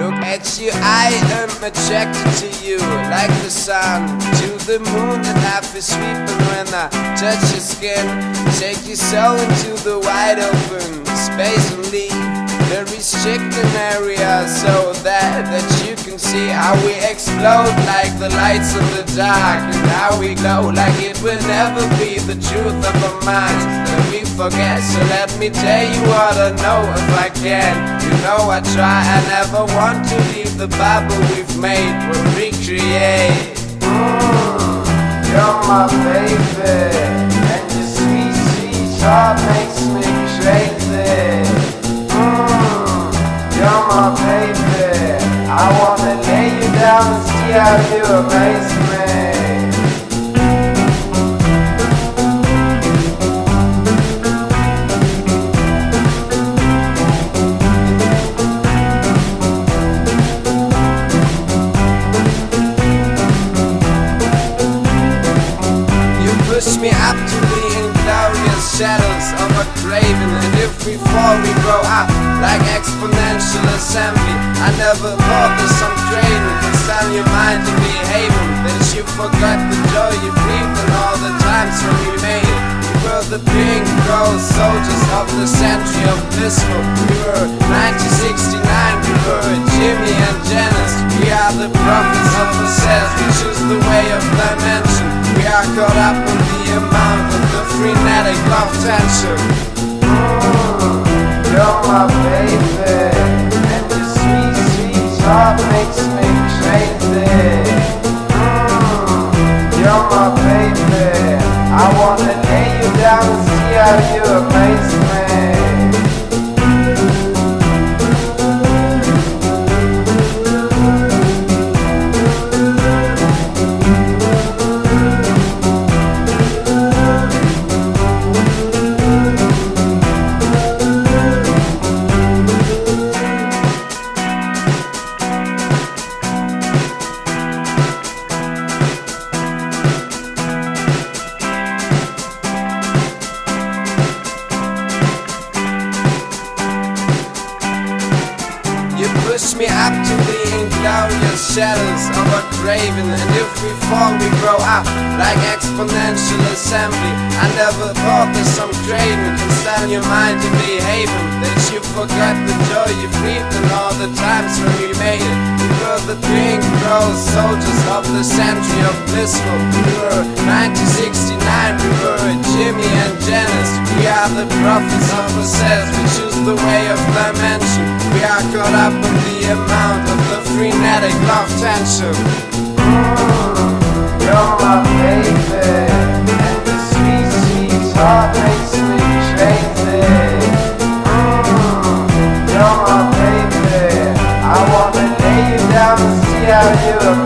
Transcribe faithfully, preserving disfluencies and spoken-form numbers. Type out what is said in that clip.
Look at you, I am attracted to you, like the sun to the moon, and I feel sweeping when I touch your skin. Take your soul into the wide open space and leave the restricted area, so that, that you can see how we explode like the lights in the dark, and how we glow like it will never be the truth of our minds that we forget. So let me tell you what I know if I can. You know I try, I never want to leave the bubble we've made, we'll recreate. Mm, you're my baby, and your sweet, sweet heart makes me crazy. Mm, you're my baby, I wanna lay you down and see how you amaze me. Push me up to the inglorious shadows of a craven, and if we fall we grow up like exponential assembly. I never thought that some craven can stand your mind and behaving, that you forgot the joy you breathed and all the times when we made it. We were the pink gold soldiers of the century of blissful. We were nineteen sixty-nine, we were Jimmy and Janice. We are the prophets of the cells, we choose the way of dimension. We are caught up in the amount of the frenetic love tension. Mm, you're my baby, and your sweet, sweet heart makes me crazy. Mm, you're my baby, I wanna lay you down and see how you amaze me. Push me up to the inglorious shadows of a craven, and if we fall we grow up like exponential assembly. I never thought that some craven can stand your mind and behaving, that you forgot the joy you breathed and all the times when we made it. We were the pink rose soldiers of the century of blissful. We were nineteen sixty-nine, we were Jimmy and Janice. We are the prophets of the cells, we choose the way of dimension. We are caught up in the amount of the frenetic love tension. Mm, you're my baby, and the sweet, sweet heart makes me crazy. Mm, you're my baby, I wanna lay you down and see how you